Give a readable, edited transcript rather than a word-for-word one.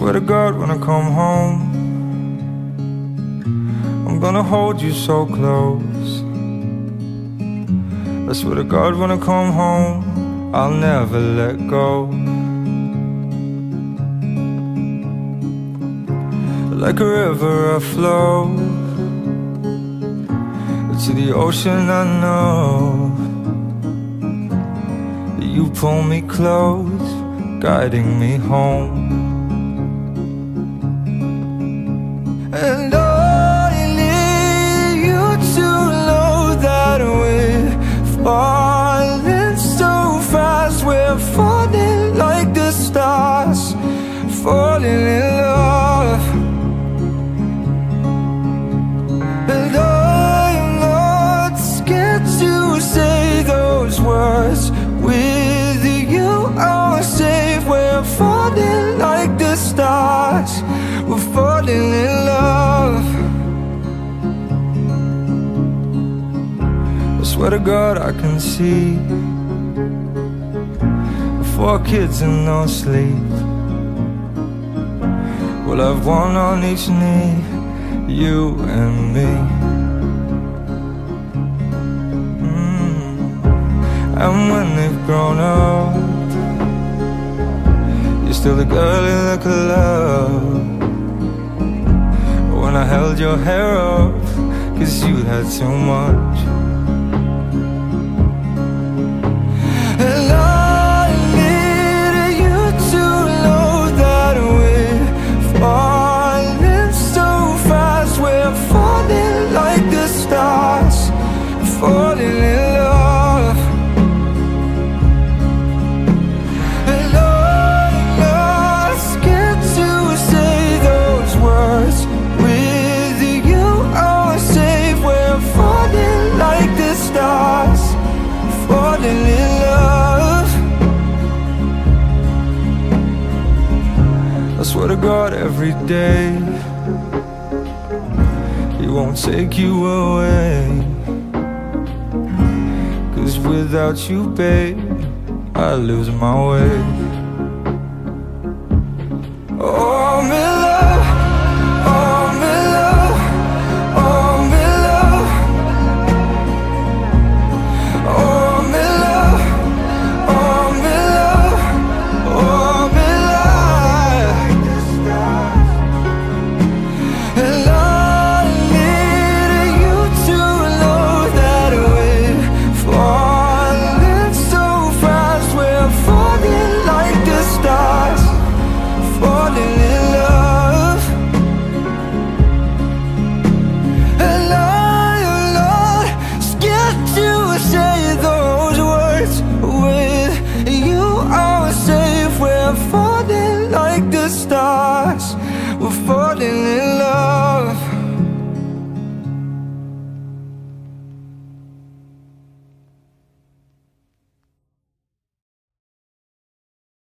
swear to God when I come home, I'm gonna hold you so close. I swear to God when I come home, I'll never let go. Like a river I flow to the ocean. I know you pull me close, guiding me home. And I need you to know that we're falling so fast. We're falling like the stars, falling in love. And I'm not scared to say those words. With you I'm safe. We're falling like the stars, we're falling in love. I swear to God I can see 4 kids and no sleep. We'll have one on each knee, you and me. And when they've grown up, you're still the girl you look love. When I held your hair up, 'cause you had too much. And I need you to know that we're falling so fast. We're falling like the stars, falling in love. Falling in love. I swear to God every day He won't take you away, 'cause without you, babe, I lose my way.